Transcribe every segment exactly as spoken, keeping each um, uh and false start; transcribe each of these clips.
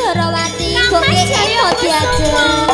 Sundarawati kok kok diajeng.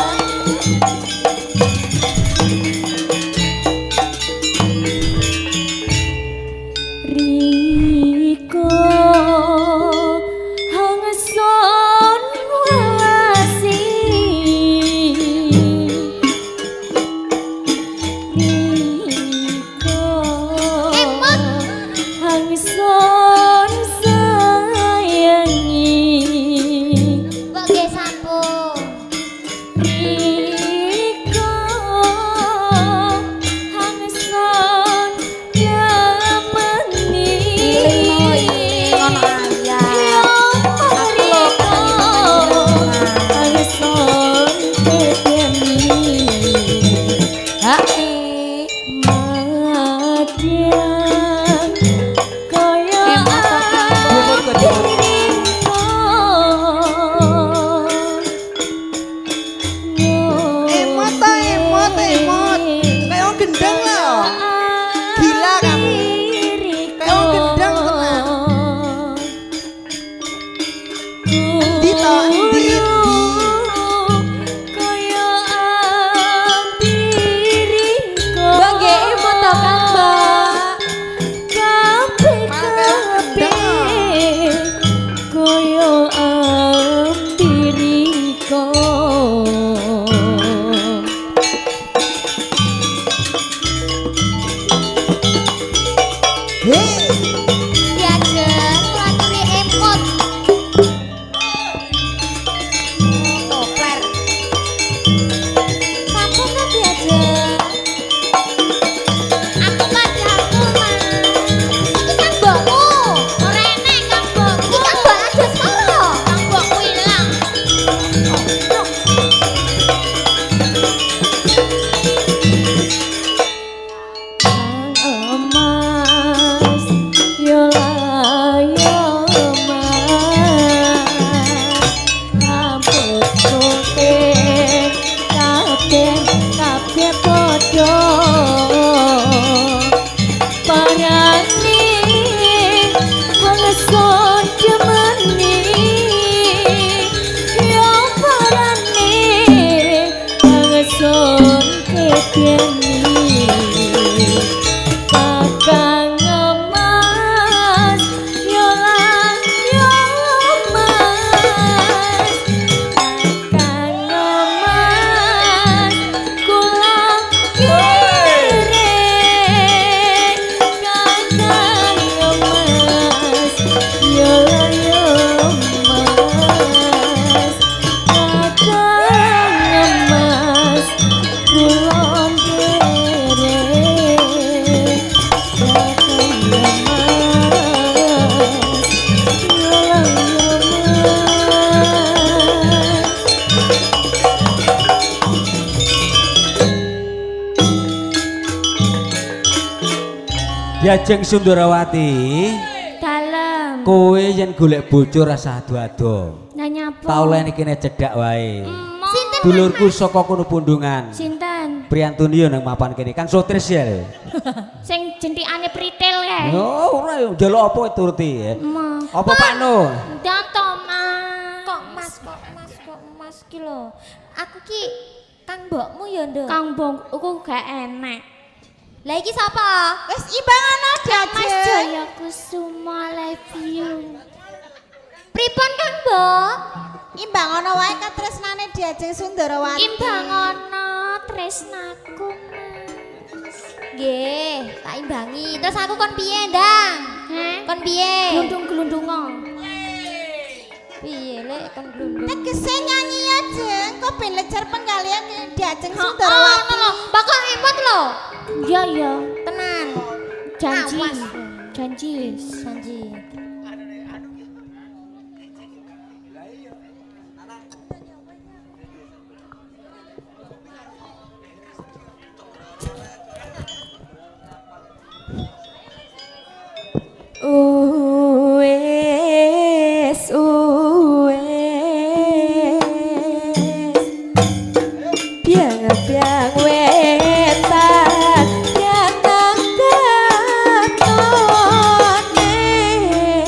Diajeng Sundarawati. Dalem. Kowe yen golek bojo rasa ado-ado. Lah nyapa? Tak oleh kene cedhak wae. Sinten? Dulurku saka kono Pundungan. Sinten? Priyantuni yo nang mapan kene. Kang Sotris ya. Sing jentikane pritil kae. Yo ora yo njaluk apa turuti ya. Apa Pak No? Dato Mas. Kok Mas kok Mas kok Mas ki lho. Aku ki Kang mbokmu ya, Nduk. Kang mbokku gak enek. Lah iki sapa? Wis imbangono Mas Jajeng. Jaya Kusuma love you. Pripun Kang Mbok? Imbangono wae katresnane Diajeng Sundarawati. Imbangono tresnaku Mas. Nggih, tak imbangi. Terus aku kon piye, Ndang? Heh? Kon piye? Glundung-glundungo. Piye lek kon glundung? Tegese nyanyi ya, Jeng. Kok ben lejar penggalian Diajeng Oh, Sundarawati. lho, bakal emot lho. Iya, iya. Tenan. Janji. Awas. Janji, janji. Uwes, uwes. Biang-biang wetan yang nang katone.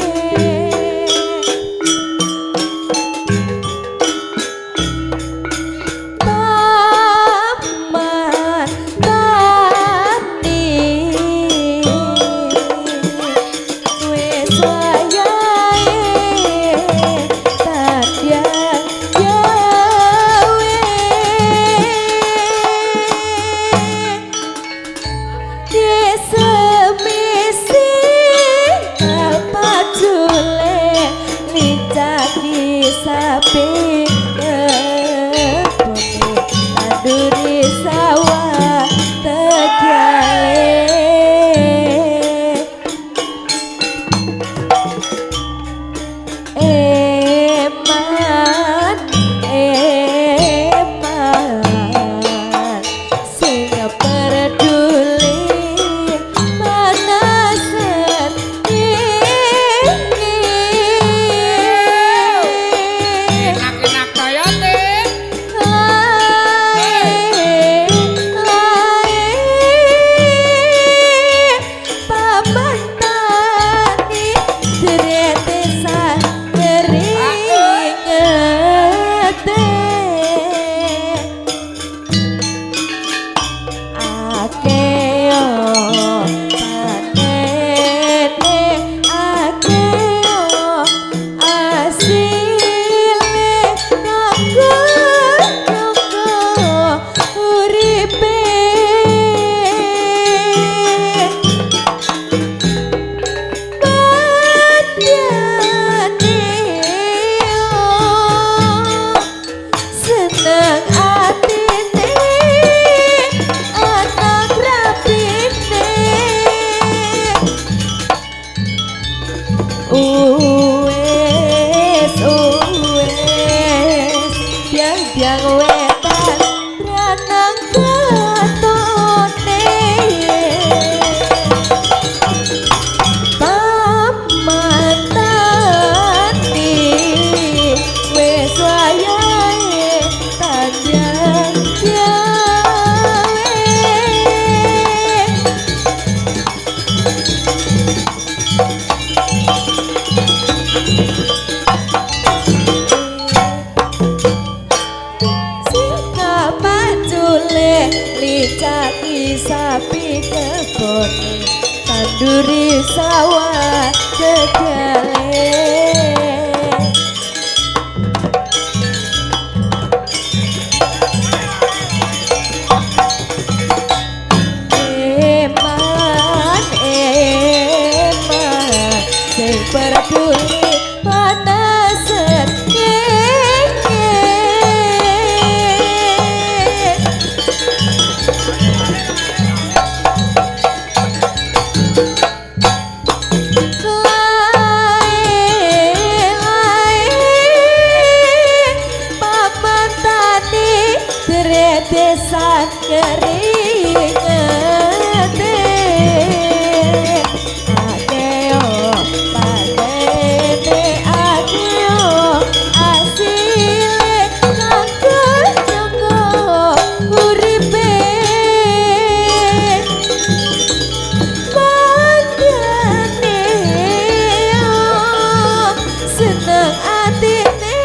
sapi kebone tanduri sawah tegale eman eman sing peduli manasen enak-enak toyotin pamantani deretesan keringete akeo panene akeo asile kanggo nyoko uripe seneng atine anak rapine uwes uwes biang-biang wetan ranang katone pamantani wes wayahe tanjang gawe sika macule licaki sapi kebone tanduri sawah tegale eman eman sing peduli panasen kenge pamantani deretesan keringete akeo panene akeo asile kanggo nyoko uripe mandane seneng atine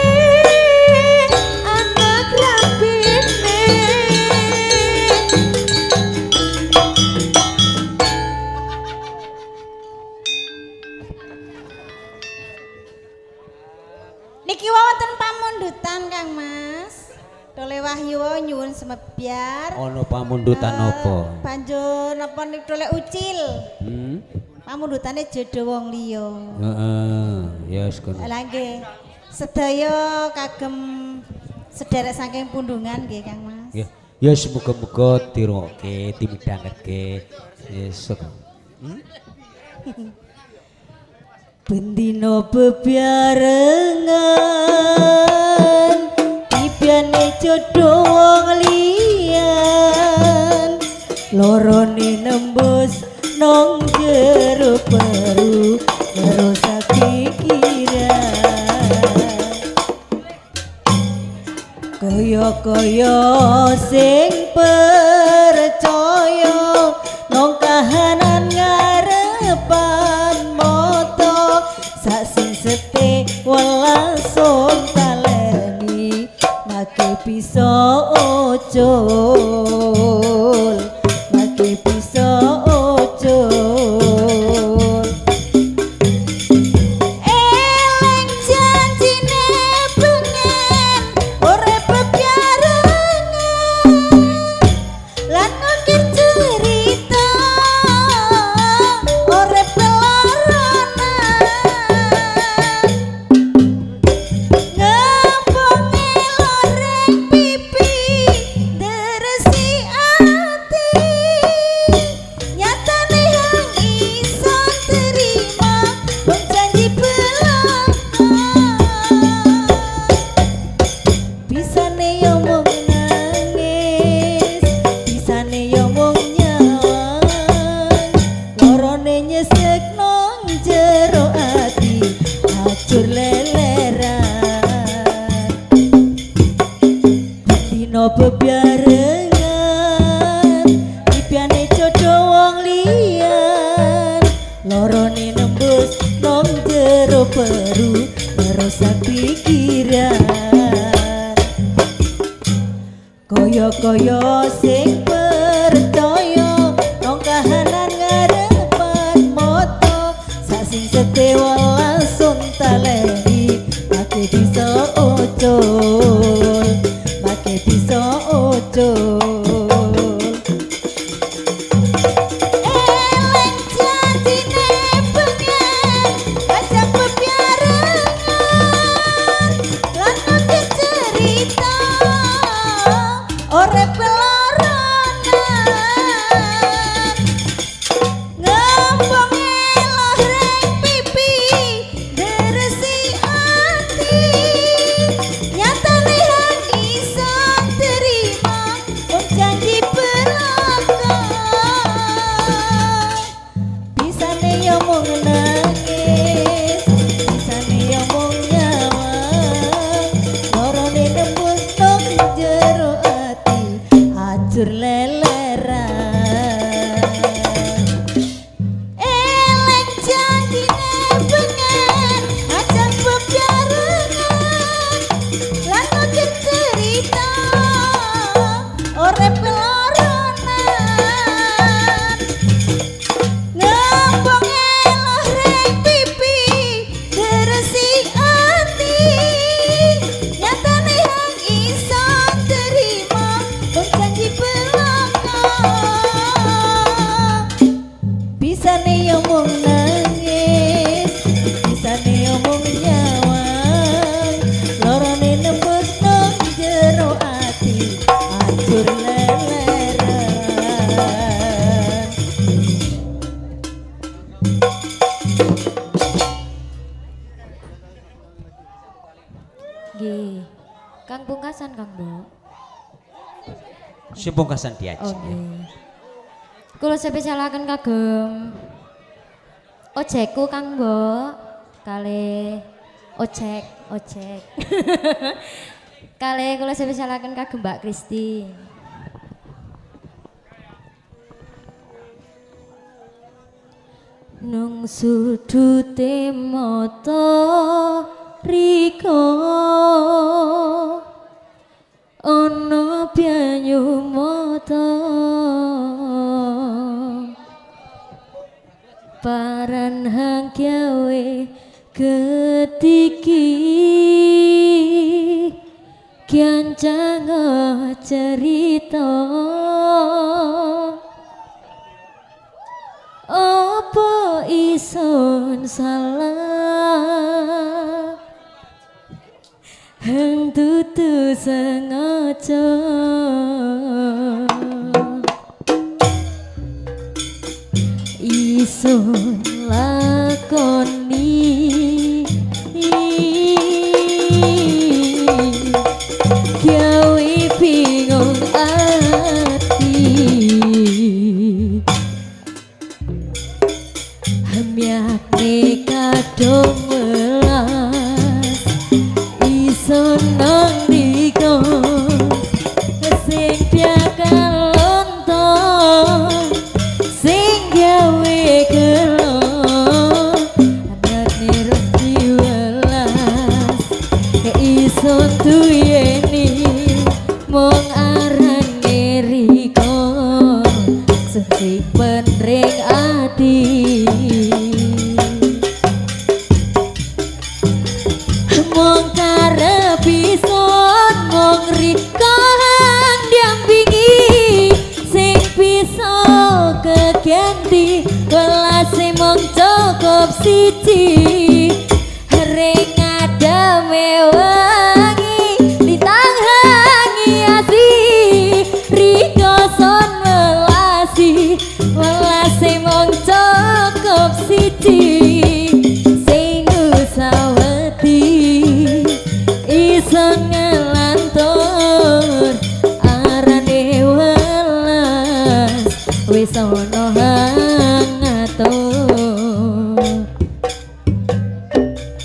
anak rapine Niki wonten pamundutan Kang Mas. Dole Wahyu nyuwun semebyar. Ono pamundutan Eh, apa? Banjur napa nik dole ucil. Hmm? Pamundutane jodoh wong liya. Heeh, ya wis kono. Lah nggih. Sedaya kagem sederek saking pundungan nggih Kang Mas. Ya, ya semoga-moga dirungokke, dimidhangetke. Yes. Hmm? bendino bebarengan tipiane jodoh wong liyan lorone nembus nong jero peru ngerusak pikiran kaya-kaya sing percaya nong kahanan ngarepan moto sak sing sete welason taleni make bisa ojol make bisa ojol eleng janjine bengen urip bebarengan lan ngukir cerita urip loronan ono bebarengan impiane jodoh wong liyan lorone nembus nang jero peru merusak pikiran koyo-koyo sing percaya nang kahanan ngarepan moto sak sing setewa langsung taleni make bisa ojol make bisa ojol eleng janjine bengen kacang bebarengan lan nukir cerita orep peloronan ngembonge lohring pipi deresi ati nyatane hang iso terima wong janji belaka bisane yo mung nangis bisane yo mung nyawang lorone nembus nang jero ati hancur leleran eleng janjine bengen ajak bebarengan lan nukir cerita orep peloronan ngembonge lohring pipi deresi ati nyatane hang iso terima wong janji belaka bisane yo mung nangis bisane yo mung nyawang lorone nembus nang jero ati hancur leleran Nggih. Kang pungkasan Kang Mbok. Si pungkasan diaji. Oh nggih. Kula spesialaken kagem ojekku Kang Mbok kalih ojek ojek. Kalih kula spesialaken kagem Mbak Kristi. Nung sudute mata riko ana banyu mata paran hang gawe ketiki kiancang cerita apa ison salah hang tutu sengaja ison lakoni gawe bingung ati hamyane kadung welas iso nang diko sing bakal lontong sing gawe gelo anane resi welas iso tuyeni mung arane riko sing penring ati mong karep ison mong riko hang diampingi sing bisa keganti welase mong cukup siji ring ada mewangi ditanghangi asi riko son welasi welase mong cukup siji sing usaweti iso ngelantur arane welas wis ana hangatur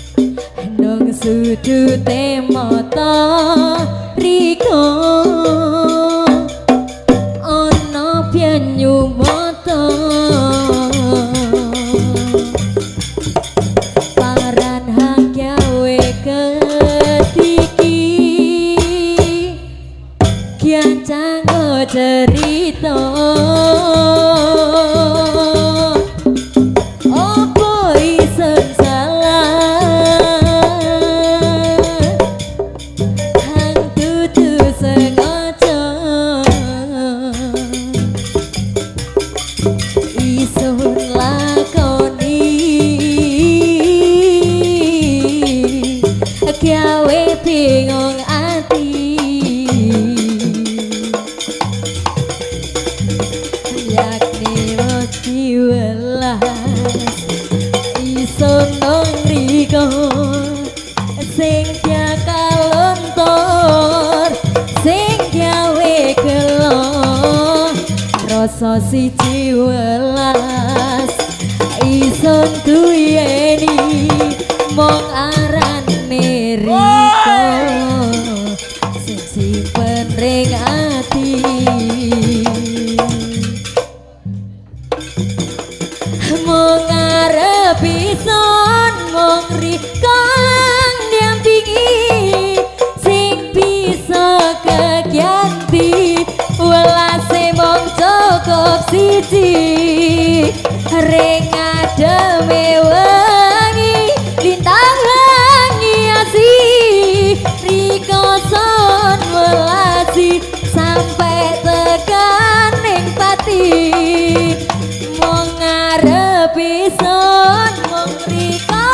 nang sudute mata riko rasa siji welas ison duyeni mong arane riko sing simpen ring ati mong arep ison mong riko nyampingi sing bisa kegianti welase mong cukup siji ring ademe wengi lintang ngiasi riko son welasi sampai tekan ning pati mong ngarep ison mong riko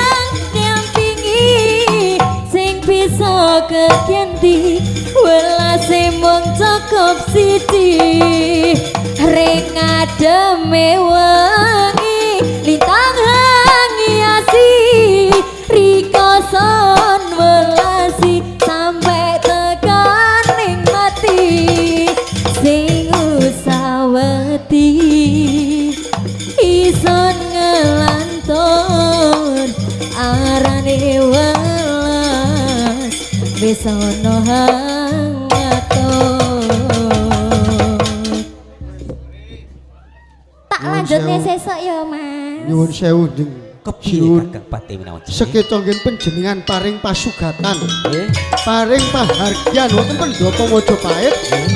nyampingi sing bisa kegianti welase mong cukup siji ring ademe wengi lintang ngiasi riko son welasi sampai tekan ning mati sing usaweti ison ngelantun arane welas wis ana tak lanjutne sesuk ya Mas nyuwun sewu ning kepiye Kakang Pati menawi sekeca ngen panjenengan paring pasugatan nggih paring pahargyan wonten Pendopo Mojopahit